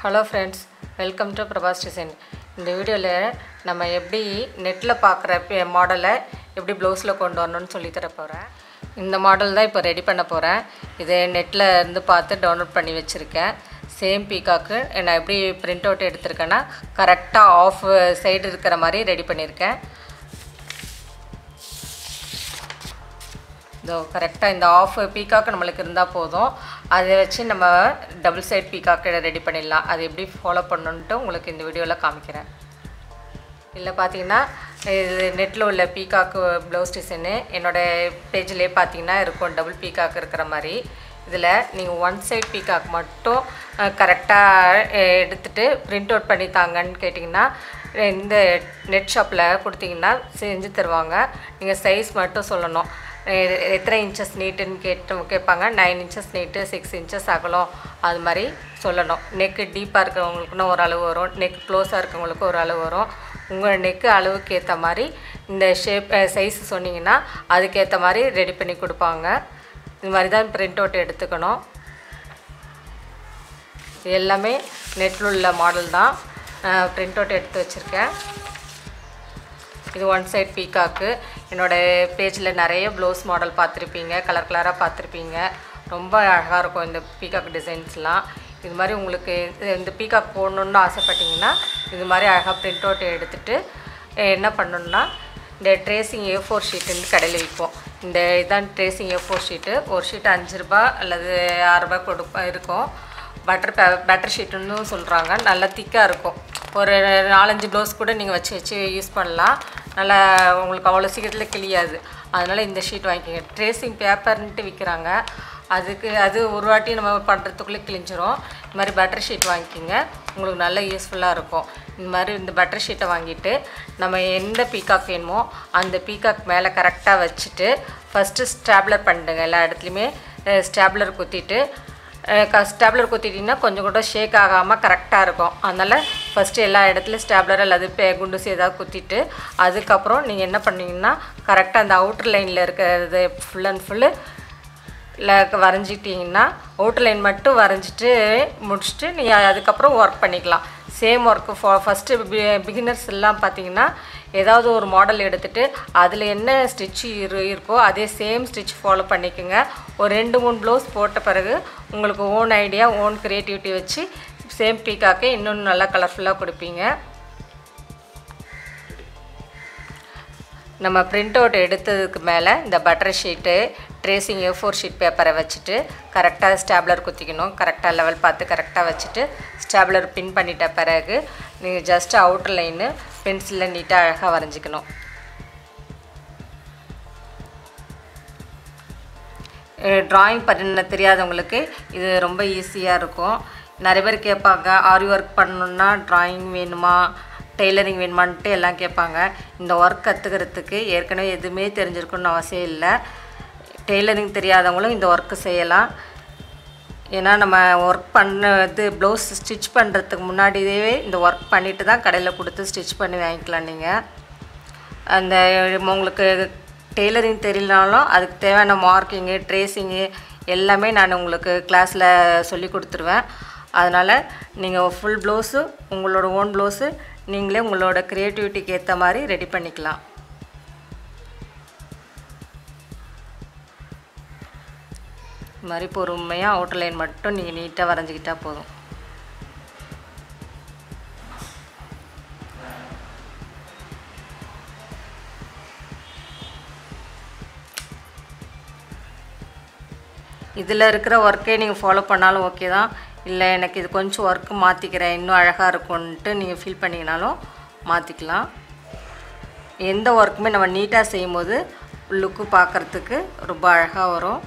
Hello friends, welcome to Prabhas Design. இந்த வீடியோல நம்ம எப்படி நெட்ல பார்க்குற மாடலை எப்படி ப்ளவுஸ்ல கொண்டு வரணும்னு சொல்லி தர போறேன். இந்த மாடல் தான் இப்போ ரெடி பண்ண போறேன். இதை நெட்ல இருந்து பார்த்து டவுன்லோட் பண்ணி வச்சிருக்கேன். சேம் பீகாக்கு நான் எப்படி பிரிண்ட் அவுட் எடுத்துர்க்கேன்னா கரெக்ட்டா ஆஃப் சைடு இருக்கிற மாதிரி ரெடி பண்ணிருக்கேன். இதோ கரெக்ட்டா இந்த ஆஃப் பீகாக் நமக்கு இருந்தா போதும். அதை வச்சு நம்ம டபுள் சைடு பீகாக் ரெடி பண்ணிடலாம். அது எப்படி ஃபாலோ பண்ணனும்னு உங்களுக்கு இந்த வீடியோல காமிக்கிறேன். இல்ல பாத்தீங்கன்னா இது நெட்ல உள்ள பீகாக் ப்ளவுஸ் டிசைன் என்னோட பேஜ்லயே பாத்தீங்கன்னா இருக்கும் டபுள் பீகாக் இருக்கிற மாதிரி. இதுல நீங்க ஒன் சைடு பீகாக் மட்டும் கரெக்ட்டா எடுத்துட்டு பிரிண்ட் அவுட் பண்ணி தாங்கன்னு கேட்டிங்கனா இந்த நெட் ஷாப்ல கொடுத்தீங்கன்னா செஞ்சு தருவாங்க. நீங்க சைஸ் மட்டும் சொல்லணும். எத்தனை இன்ச்சஸ் நீட்னு கேட்பாங்க. 9 இன்ச்சஸ் நீட், 6 இன்ச்சஸ் அகலம் அது மாதிரி சொல்லணும். நெக் டீப்பா இருக்கவங்களுக்குனா ஒரு அளவு வரும், நெக் க்ளோஸா இருக்கவங்களுக்கு ஒரு அளவு வரும். உங்க நெக் அளவுக்கு ஏத்த மாதிரி இந்த ஷேப் சைஸ் சொன்னீங்கன்னா அதுக்கு ஏத்த மாதிரி ரெடி பண்ணி கொடுப்பாங்க. இந்த மாதிரி தான் பிரிண்ட் அவுட் எடுத்துக்கணும். எல்லாமே நெட்ல உள்ள மாடல் தான். பிரிண்ட் அவுட் எடுத்து வச்சிருக்கேன். இது ஒன் சைடு பீகாக்கு. என்னோட பேஜ்ல நிறைய ப்ளவுஸ் மாடல் பார்த்திருப்பீங்க, கலர் கலரா பார்த்திருப்பீங்க. ரொம்ப அழகா இருக்கும் இந்த பீகாக் டிசைன்ஸ்லாம். இது மாதிரி உங்களுக்கு இந்த பீகாக் போடணும்னு ஆசைப்பட்டீங்கன்னா இது மாதிரி அழகா பிரிண்ட் அவுட் எடுத்துட்டு என்ன பண்ணனும்னா இந்த ட்ரேசிங் A4 ஷீட்னு கடையில விற்போம். இந்த இதான் ட்ரேசிங் A4 ஷீட். ஒரு ஷீட் 5 ரூபாய் அல்லது 6 ரூபாய் இருக்கும். பட்டர் ஷீட்னு சொல்றாங்க. நல்ல திக்கா இருக்கும். ஒரு 4-5 ப்ளவுஸ் கூட நீங்க வச்சு யூஸ் பண்ணலாம். நல்லா உங்களுக்கு அவ்வளவு சீக்கிரத்துல கிழியாது. அதனால இந்த ஷீட் வாங்கிக்கங்க. ட்ரேசிங் பேப்பர்னு விக்கிறாங்க. அது ஒரு வாட்டி நம்ம பண்றதுக்குள்ள கிழிஞ்சிரும். இந்த மாதிரி பட்டர் ஷீட் வாங்கிக்கங்க. உங்களுக்கு நல்ல யூஸ்ஃபுல்லா இருக்கும். இந்த மாதிரி இந்த பட்டர் ஷீட்டை வாங்கிட்டு நம்ம எந்த பீகாக் வேணுமோ அந்த பீகாக் மேலே கரெக்ட்டா வச்சிட்டு ஃபர்ஸ்ட் ஸ்டாப்லர் பண்ணுங்க. எல்லா இடத்துலயுமே ஸ்டாப்லர் குத்திட்டு ஸ்டாப்லர் குத்திட்டீங்கன்னா கொஞ்சம் கூட ஷேக் ஆகாம கரெக்ட்டா இருக்கும். அதனால ஃபர்ஸ்ட் எல்லா இடத்துலயும் ஸ்டாப்லர் அல்லது குண்டூசி ஏதாவது குத்திட்டு அதுக்கு அப்புறம் நீங்க என்ன பண்ணீங்கன்னா கரெக்ட்டா அந்த அவுட்டர் லைன்ல இருக்கிறது ஃபுல் அண்ட் ஃபுல் வரைஞ்சிட்டீங்கன்னா அவுட்டர் லைன் மட்டும் வரைஞ்சிட்டு முடிச்சிட்டு நீங்க அதுக்கு அப்புறம் வர்க் பண்ணிக்கலாம். சேம் வர்க் ஃபர்ஸ்ட் பிகினர்ஸ் எல்லாம் பாத்தீங்கன்னா ஏதாவது ஒரு மாடல் எடுத்துட்டு அதுல என்ன ஸ்டிட்ச் இருக்கோ அதே சேம் ஸ்டிட்ச் ஃபாலோ பண்ணிக்கங்க. ஒரு 2-3 ப்ளவுஸ் போட்ட பிறகு உங்களுக்கு ஓன் ஐடியா, ஓன் கிரியேட்டிவிட்டி வச்சு சேம் பீகாக்கை இன்னும் நல்லா கலர்ஃபுல்லா கொடுப்பீங்க. நம்ம பிரிண்ட் அவுட் எடுத்ததுக்கு மேலே இந்த butter sheet tracing A4 sheet பேப்பரை வச்சுட்டு கரெக்டாக ஸ்டாப்லர் குத்திக்கணும். கரெக்டாக லெவல் பார்த்து கரெக்டாக வச்சுட்டு ஸ்டாப்லர் பின் பண்ணிட்ட பிறகு நீங்கள் ஜஸ்ட் அவுட்டர் லைனு பென்சிலில் நீட்டாக அழகாக வரைஞ்சிக்கணும். ட்ராயிங் பண்ண தெரியாதவங்களுக்கு இது ரொம்ப ஈஸியாக இருக்கும். நிறைய பேர் கேட்பாங்க ஆரி ஒர்க் பண்ணணுன்னா ட்ராயிங் வேணுமா, டெய்லரிங் வேணுமான்ட்டு எல்லாம் கேட்பாங்க. இந்த ஒர்க் கற்றுக்கிறதுக்கு ஏற்கனவே எதுவுமே தெரிஞ்சிருக்கணும்னு அவசியம் இல்லை. டெய்லரிங் தெரியாதவங்களும் இந்த ஒர்க்கு செய்யலாம். ஏன்னா நம்ம ஒர்க் பண்ணது ப்ளவுஸ் ஸ்டிச் பண்ணுறதுக்கு முன்னாடியே இந்த ஒர்க் பண்ணிட்டு தான் கடையில் கொடுத்து ஸ்டிச் பண்ணி வாங்கிக்கலாம். நீங்கள் அந்த உங்களுக்கு டெய்லரிங் தெரியலனாலும் அதுக்கு தேவையான மார்க்கிங்கு, ட்ரேசிங்கு எல்லாமே நான் உங்களுக்கு கிளாஸில் சொல்லி கொடுத்துருவேன். அதனால் நீங்கள் ஃபுல் ப்ளவுஸு உங்களோட ஓன் ப்ளவுஸு நீங்களே உங்களோட கிரியேட்டிவிட்டிக்கு ஏற்ற மாதிரி ரெடி பண்ணிக்கலாம். இந்த மாதிரி பொறுமையாக அவுட்டர் லைன் மட்டும் நீங்கள் நீட்டாக வரைஞ்சிக்கிட்டா போதும். இதில் இருக்கிற ஒர்க்கே நீங்கள் ஃபாலோ பண்ணாலும் ஓகே தான். இல்லை எனக்கு இது கொஞ்சம் ஒர்க்கு மாற்றிக்கிறேன் இன்னும் அழகாக இருக்கும்ன்ட்டு நீங்கள் ஃபீல் பண்ணிங்கனாலும் மாற்றிக்கலாம். எந்த ஒர்க்குமே நம்ம நீட்டாக செய்யும்போது லுக்கு பார்க்குறதுக்கு ரொம்ப அழகாக வரும்.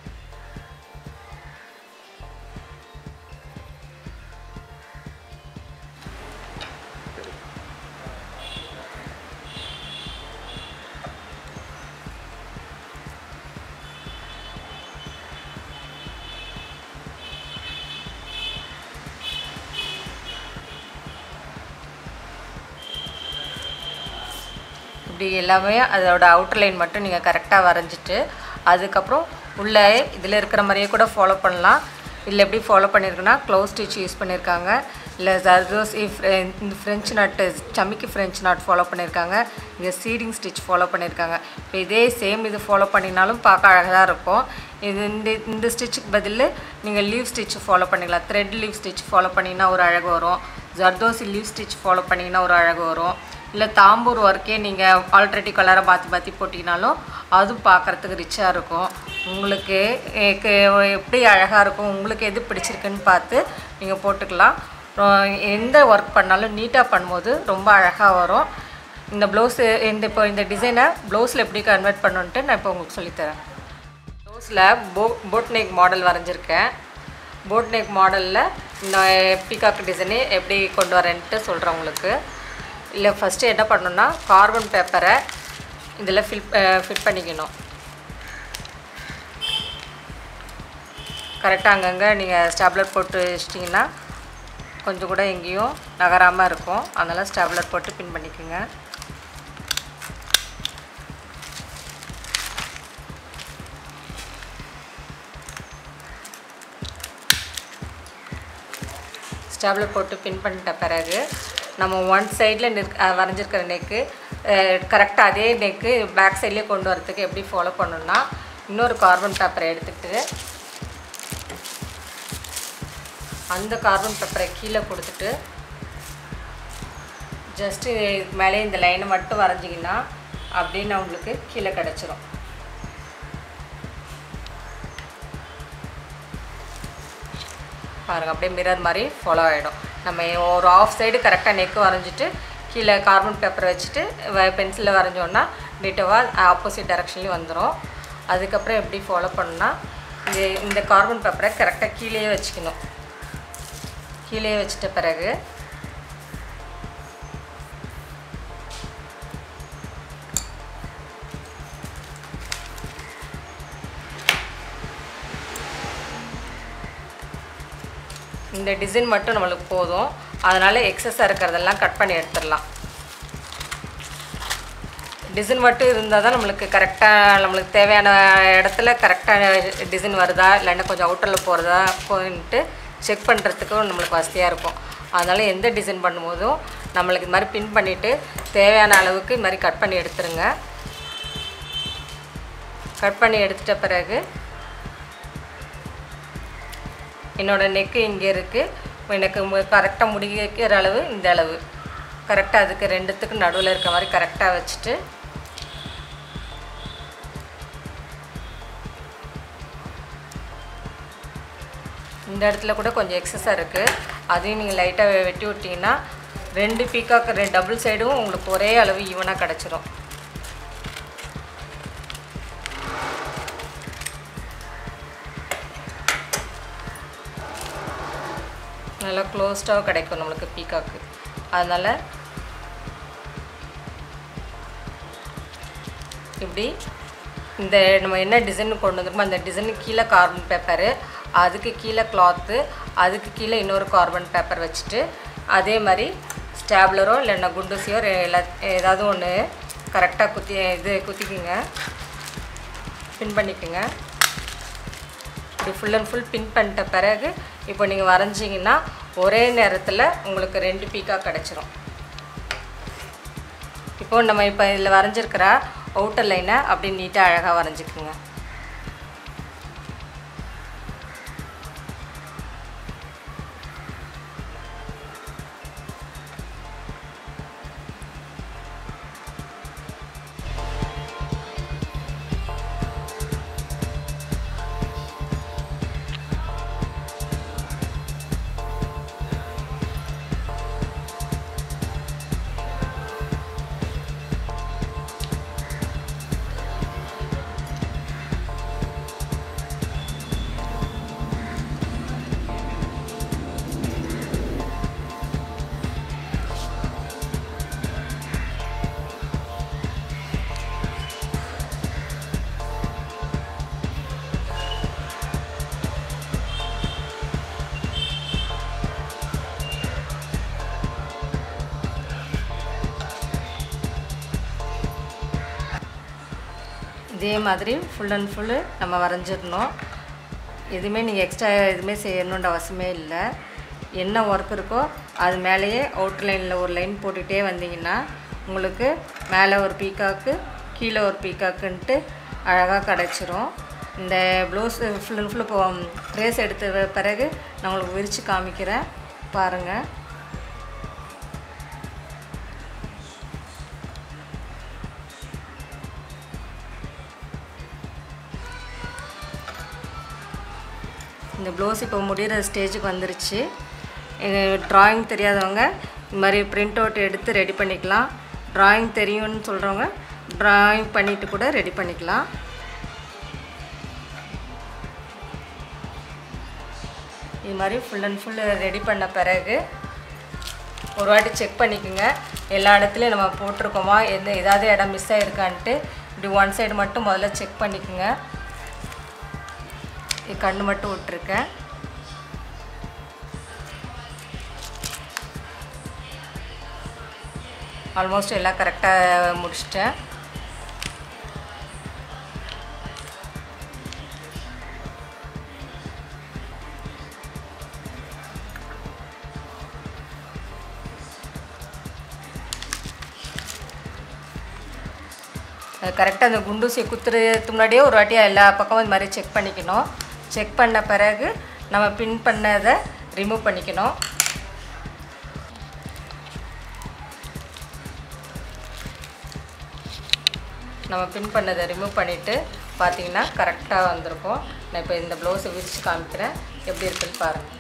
இப்படி எல்லாமே அதோட அவுட்டர் லைன் மட்டும் நீங்கள் கரெக்டாக வரைஞ்சிட்டு அதுக்கப்புறம் உள்ளே இதில் இருக்கிற மாதிரியே கூட ஃபாலோ பண்ணலாம். இதில் எப்படி ஃபாலோ பண்ணியிருக்குன்னா க்ளோஸ் ஸ்டிச் யூஸ் பண்ணியிருக்காங்க, இல்லை ஜர்தோசி இந்த ஃப்ரெஞ்ச் நாட்டு சமிக்கி ஃப்ரெஞ்ச் நாட் ஃபாலோ பண்ணியிருக்காங்க, இங்கே சீடிங் ஸ்டிச் ஃபாலோ பண்ணியிருக்காங்க. இப்போ இதே சேம் இது ஃபாலோ பண்ணினாலும் பார்க்க அழகாக இருக்கும். இது இந்த ஸ்டிச்சுக்கு பதில் நீங்கள் லீவ் ஸ்டிச் ஃபாலோ பண்ணிக்கலாம். த்ரெட் லீவ் ஸ்டிச் ஃபாலோ பண்ணிங்கன்னா ஒரு அழகு வரும், ஜர்தோசி லீவ் ஸ்டிச் ஃபாலோ பண்ணிங்கன்னா ஒரு அழகு வரும், இல்லை தாம்பூர் ஒர்க்கே நீங்கள் ஆல்ரெடி கலரை மாற்றி போட்டிங்கனாலும் அதுவும் பார்க்குறதுக்கு ரிச்சாக இருக்கும். உங்களுக்கு எப்படி அழகாக இருக்கும், உங்களுக்கு எது பிடிச்சிருக்குன்னு பார்த்து நீங்கள் போட்டுக்கலாம். எந்த ஒர்க் பண்ணாலும் நீட்டாக பண்ணும்போது ரொம்ப அழகாக வரும். இந்த ப்ளவுஸு இப்போ இந்த டிசைனை ப்ளவுஸில் எப்படி கன்வெர்ட் பண்ணணுன்ட்டு நான் இப்போ உங்களுக்கு சொல்லித்தரேன். ப்ளவுஸில் போட் நெக் மாடல் வரைஞ்சிருக்கேன். போட் நெக் மாடலில் இந்த பீகாக் டிசைனு எப்படி கொண்டு வரேன்ட்டு சொல்கிறேன் உங்களுக்கு. இல்லை ஃபஸ்ட்டு என்ன பண்ணணுன்னா கார்பன் பேப்பரை இதில் ஃபிட் பண்ணிக்கணும். கரெக்டாக அங்கங்கே நீங்கள் ஸ்டாப்லர் போட்டு வச்சிட்டிங்கன்னா கொஞ்சம் கூட எங்கேயும் நகராமல் இருக்கும். அதனால் ஸ்டாப்லர் போட்டு பின் பண்ணிக்கோங்க. ஸ்டாப்லர் போட்டு பின் பண்ணிட்ட பிறகு நம்ம ஒன் சைடில் வரைஞ்சிருக்கிற நெக்கு கரெக்டாக அதே நெக்கு பேக் சைட்லேயே கொண்டு வரதுக்கு எப்படி ஃபாலோ பண்ணணுன்னா இன்னொரு கார்பன் பேப்பரை எடுத்துகிட்டு அந்த கார்பன் பேப்பரை கீழே கொடுத்துட்டு ஜஸ்ட்டு மேலே இந்த லைனை மட்டும் வரைஞ்சிங்கன்னா அப்படின்னு உங்களுக்கு கீழே கிடச்சிரும். பாருங்கள், அப்படியே மிரர் மாதிரி ஃபாலோ ஆகிடும். நம்ம ஒரு ஆஃப் சைடு கரெக்டாக நெக்கு வரைஞ்சிட்டு கீழே கார்பன் பேப்பரை வச்சுட்டு பென்சிலில் வரைஞ்சோன்னா டிட்டோவாக ஆப்போசிட் டைரெக்ஷன்லேயும் வந்துடும். அதுக்கப்புறம் எப்படி ஃபாலோ பண்ணணுன்னா இந்த கார்பன் பேப்பரை கரெக்டாக கீழேயே வச்சுக்கணும். கீழே வச்சிட்ட பிறகு இந்த டிசைன் மட்டும் நம்மளுக்கு போதும். அதனால் எக்ஸஸாக இருக்கிறதெல்லாம் கட் பண்ணி எடுத்துடலாம். டிசைன் மட்டும் இருந்தால் தான் நம்மளுக்கு கரெக்டாக நம்மளுக்கு தேவையான இடத்துல கரெக்டான டிசைன் வருதா இல்லைன்னா கொஞ்சம் அவுட்டரில் போகிறதா போயின்ட்டு செக் பண்ணுறதுக்கும் நம்மளுக்கு வசதியாக இருக்கும். அதனால் எந்த டிசைன் பண்ணும்போதும் நம்மளுக்கு இது மாதிரி பின் பண்ணிவிட்டு தேவையான அளவுக்கு இது மாதிரி கட் பண்ணி எடுத்துருங்க. கட் பண்ணி எடுத்துட்ட பிறகு என்னோடய நெக்கு இங்கே இருக்குது. எனக்கு கரெக்டாக முடிக்கிற அளவு இந்த அளவு கரெக்டாக அதுக்கு ரெண்டுத்துக்கு நடுவில் இருக்க மாதிரி கரெக்டாக வச்சுட்டு இந்த இடத்துல கூட கொஞ்சம் எக்ஸஸாக இருக்குது, அதையும் நீங்கள் லைட்டாக வெட்டி விட்டிங்கன்னா ரெண்டு பீக்காக் டபுள் சைடும் உங்களுக்கு ஒரே அளவு ஈவனாக கிடச்சிரும். நல்லா க்ளோஸ்டாக கிடைக்கும் நம்மளுக்கு பீக்காக்கு. அதனால் இப்படி இந்த நம்ம என்ன டிசைன் கொண்டு வந்துருமோ அந்த டிசைனுக்கு கீழே கார்பன் பேப்பரு, அதுக்கு கீழே கிளாத்து, அதுக்கு கீழே இன்னொரு கார்பன் பேப்பர் வச்சுட்டு அதே மாதிரி ஸ்டாப்லரோ இல்லைன்னா குண்டூசியோ ஏதாவது ஒன்று கரெக்டாக குத்திக்குங்க, பின் பண்ணிக்கோங்க. இப்படி ஃபுல் அண்ட் ஃபுல் பின் பண்ணிட்ட பிறகு இப்போ நீங்கள் வரைஞ்சிங்கன்னா ஒரே நேரத்தில் உங்களுக்கு 2 பீக்காக கிடச்சிரும். இப்போது நம்ம இப்போ இதில் வரைஞ்சிருக்கிற அவுட்டர் லைனை அப்படி நீட்டாக அழகாக வரைஞ்சிக்குங்க. இதே மாதிரி ஃபுல் அண்ட் ஃபுல்லு நம்ம வரைஞ்சிடணும். எதுவுமே நீங்கள் எக்ஸ்ட்ரா எதுவுமே செய்யணுன்ற அவசியமே இல்லை. என்ன ஒர்க் இருக்கோ அது மேலேயே அவுட்லைனில் ஒரு லைன் போட்டுகிட்டே வந்தீங்கன்னா உங்களுக்கு மேலே ஒரு பீக்காக்கு கீழே ஒரு பீக்காக்குன்ட்டு அழகாக கிடச்சிரும். இந்த ப்ளவுஸ் ஃபுல் அண்ட் ஃபுல் இப்போ ட்ரேஸ் எடுத்த பிறகு நான் உங்களுக்கு விரித்து காமிக்கிறேன் பாருங்கள். இந்த ப்ளவுஸ் இப்போ முடிகிற ஸ்டேஜுக்கு வந்துருச்சு. ட்ராயிங் தெரியாதவங்க இந்த மாதிரி பிரிண்ட் அவுட் எடுத்து ரெடி பண்ணிக்கலாம். ட்ராயிங் தெரியும்னு சொல்கிறவங்க ட்ராயிங் பண்ணிவிட்டு கூட ரெடி பண்ணிக்கலாம். இது மாதிரி ஃபுல் அண்ட் ஃபுல் ரெடி பண்ண பிறகு ஒரு வாட்டி செக் பண்ணிக்கோங்க. எல்லா இடத்துலையும் நம்ம போட்டிருக்கோமா, ஏதாவது இடம் மிஸ் ஆகிருக்கான்ட்டு இப்படி ஒன் சைடு மட்டும் முதல்ல செக் பண்ணிக்கோங்க. கண்ணு மட்டும் விட்டுருக்கேன். ஆல்மோஸ்ட் எல்லாம் கரெக்டாக முடிச்சிட்டேன். கரெக்டாக அந்த குண்டூசியை குத்துறதுக்கு முன்னாடியே ஒரு வாட்டியாக எல்லா பக்கமும் இது மாதிரி செக் பண்ணிக்கணும். செக் பண்ண பிறகு நம்ம பின் பண்ணதை ரிமூவ் பண்ணிக்கணும். நம்ம பின் பண்ணதை ரிமூவ் பண்ணிவிட்டு பார்த்திங்கன்னா கரெக்டாக வந்திருக்கும். நான் இப்போ இந்த ப்ளவுஸை விரித்து காமிக்கிறேன் எப்படி இருக்குன்னு பாருங்கள்.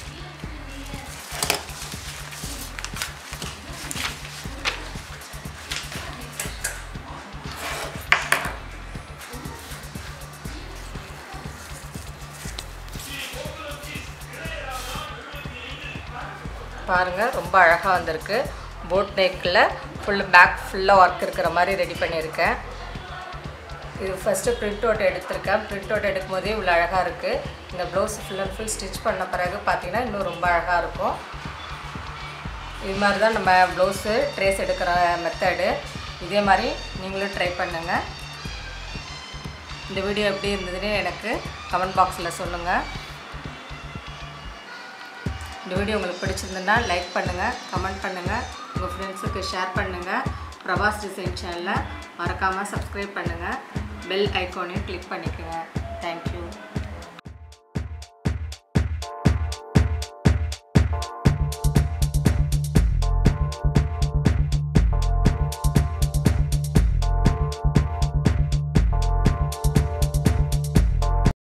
பாருங்கள் ரொம்ப அழகாக வந்திருக்கு. போட் நெக்கில் பேக் ஃபுல்லாக ஒர்க் இருக்கிற மாதிரி ரெடி பண்ணியிருக்கேன். இது ஃபஸ்ட்டு பிரிண்ட் அவுட் எடுத்திருக்கேன். பிரிண்ட் அவுட் எடுக்கும் போதே இவ்வளோ அழகாக இருக்குது. இந்த blouse full and full stitch பண்ண பிறகு பார்த்திங்கன்னா இன்னும் ரொம்ப அழகாக இருக்கும். இது மாதிரி தான் நம்ம ப்ளவுஸு ட்ரேஸ் எடுக்கிற மெத்தடு. இதே மாதிரி நீங்களும் ட்ரை பண்ணுங்கள். இந்த வீடியோ எப்படி இருந்ததுன்னு எனக்கு கமெண்ட் பாக்ஸில் சொல்லுங்கள். இந்த வீடியோ உங்களுக்கு பிடிச்சிருந்ததுன்னா லைக் பண்ணுங்கள், கமெண்ட் பண்ணுங்கள், உங்கள் ஃப்ரெண்ட்ஸுக்கு ஷேர் பண்ணுங்கள். பிரபாஸ் டிசைன் சேனலை மறக்காமல் சப்ஸ்கிரைப் பண்ணுங்கள். பெல் ஐக்கானையும் கிளிக் பண்ணிக்கோங்க. தேங்க்யூ.